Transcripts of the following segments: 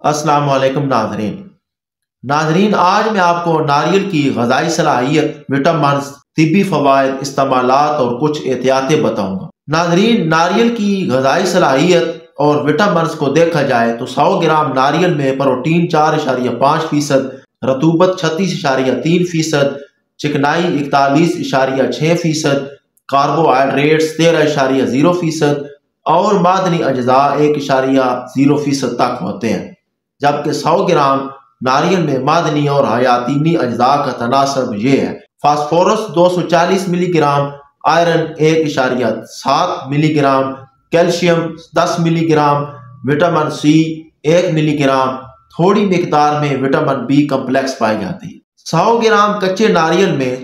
السلام علیکم ناظرین آج میں آپ کو ناریل کی غذائی صلاحیت، وٹامنز، طبی فوائد، استعمالات اور کچھ احتیاطیں بتاؤں گا۔ ناظرین، ناریل کی غذائی صلاحیت اور وٹامنز کو دیکھا جائے تو 100 گرام ناریل میں پروٹین 4.5%، رطوبت 36.3%، چکنائی 41.6%، کاربوہائیڈریٹس 13.0% اور معدنی اجزاء 1.0% تک ہوتے ہیں، جبکہ 100 گرام ناریل میں معدنی اور حیاتینی اجزاء کا تناسب یہ ہے: فاسفورس 240 ملی گرام، آئرن 1.7 ملی گرام، کیلشیم 10 ملی گرام، وٹامن سی 1 ملی گرام، تھوڑی مقدار میں وٹامن بی کمپلیکس پائی جاتی ہے۔ 100 گرام کچے ناریل میں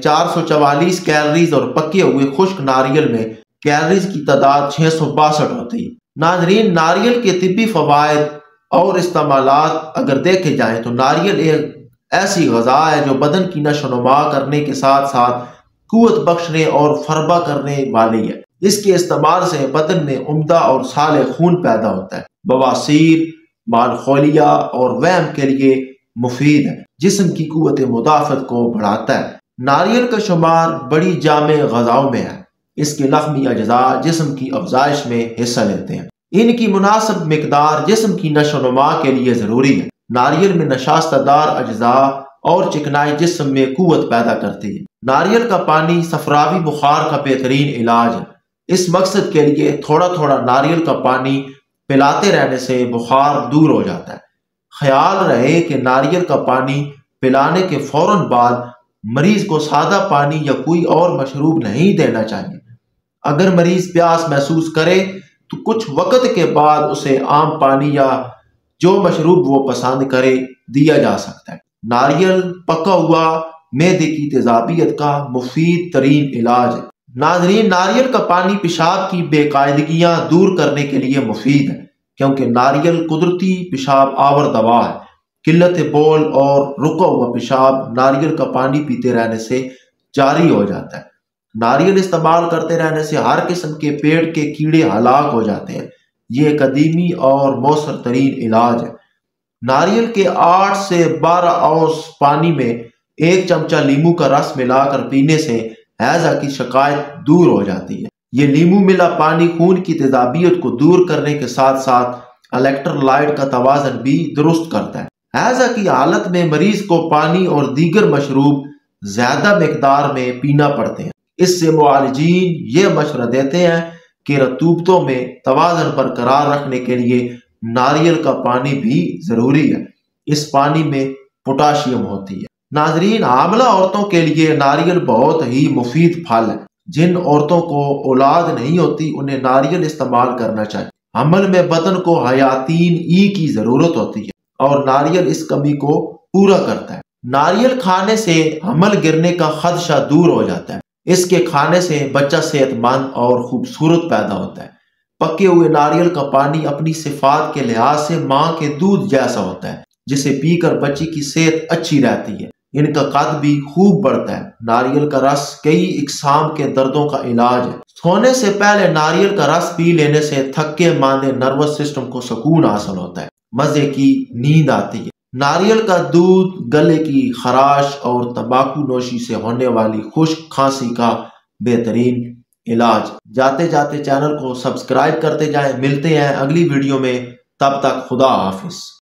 444 کیلوریز اور پکے ہوئے خشک ناریل میں کیلوریز کی تعداد 662 ہوتی ہے۔ ناظرین، ناریل کے طبی فوائد اور استعمالات اگر دیکھے جائیں تو ناریل ایک ایسی غذا ہے جو بدن کی نشو و نما کرنے کے ساتھ ساتھ قوت بخشنے اور فربہ کرنے والی ہے۔ اس کے استعمال سے بدن میں عمدہ اور صالح خون پیدا ہوتا ہے، بواسیر، مالخولیہ اور وہم کے لیے مفید ہے، جسم کی قوت مدافعت کو بڑھاتا ہے۔ ناریل کا شمار بڑی جامع غذاؤں میں ہے۔ اس کے لحمی اجزاء جسم کی افزائش میں حصہ لیتے ہیں۔ ان کی مناسب مقدار جسم کی نشو و نما کے لیے ضروری ہے۔ ناریل میں نشاستہ دار اجزاء اور چکنائی جسم میں قوت پیدا کرتی ہے۔ ناریل کا پانی صفراوی بخار کا بہترین علاج ہے۔ اس مقصد کے لیے تھوڑا تھوڑا ناریل کا پانی پلاتے رہنے سے بخار دور ہو جاتا ہے۔ خیال رہے کہ ناریل کا پانی پلانے کے فوراً بعد مریض کو سادہ پانی یا کوئی اور مشروب نہیں دینا چاہیے۔ اگر مریض پیاس محسوس کرے تو کچھ وقت کے بعد اسے عام پانی یا جو مشروب وہ پسند کرے دیا جا سکتا ہے۔ ناریل پکا ہوا معدے کی تیزابیت کا مفید ترین علاج ہے۔ ناظرین، ناریل کا پانی پیشاب کی بے قاعدگیاں دور کرنے کے لیے مفید ہے، کیونکہ ناریل قدرتی پیشاب آور دوا ہے۔ قلت بول اور رکا ہوا پیشاب ناریل کا پانی پیتے رہنے سے جاری ہو جاتا ہے۔ ناریل استعمال کرتے رہنے سے ہر قسم کے پیٹ کے کیڑے ہلاک ہو جاتے ہیں۔ یہ ایک قدیمی اور مؤثر ترین علاج ہے۔ ناریل کے 8 سے 12 اونس پانی میں 1 چمچہ لیموں کا رس ملا کر پینے سے ہیضہ کی شکایت دور ہو جاتی ہے۔ یہ لیموں ملا پانی خون کی تیزابیت کو دور کرنے کے ساتھ ساتھ الیکٹرولائٹ کا توازن بھی درست کرتا ہے۔ ہیضہ کی حالت میں مریض کو پانی اور دیگر مشروب زیادہ مقدار میں پینا پڑتے ہیں۔ اس سے معالجین یہ مشورہ دیتے ہیں کہ رطوبتوں میں توازن برقرار رکھنے کے لیے ناریل کا پانی بھی ضروری ہے۔ اس پانی میں پوٹاشیم ہوتی ہے۔ ناظرین، حاملہ عورتوں کے لیے ناریل بہت ہی مفید پھل ہے۔ جن عورتوں کو اولاد نہیں ہوتی انہیں ناریل استعمال کرنا چاہیے۔ حمل میں بدن کو حیاتین ای کی ضرورت ہوتی ہے اور ناریل اس کمی کو پورا کرتا ہے۔ ناریل کھانے سے حمل گرنے کا خدشہ دور ہو جاتا ہے۔ اس کے کھانے سے بچہ صحت مند اور خوبصورت پیدا ہوتا ہے۔ پکے ہوئے ناریل کا پانی اپنی صفات کے لحاظ سے ماں کے دودھ جیسا ہوتا ہے، جسے پی کر بچی کی صحت اچھی رہتی ہے۔ ان کا قد بھی خوب بڑھتا ہے۔ ناریل کا رس کئی اقسام کے دردوں کا علاج ہے۔ سونے سے پہلے ناریل کا رس پی لینے سے تھکے ماندے نروس سسٹم کو سکون حاصل ہوتا ہے، مزے کی نیند آتی ہے۔ ناریل کا دودھ گلے کی خراش اور تمباکو نوشی سے ہونے والی خشک کھانسی کا بہترین علاج۔ جاتے جاتے چینل کو سبسکرائب کرتے جائیں۔ ملتے ہیں اگلی ویڈیو میں، تب تک خدا حافظ۔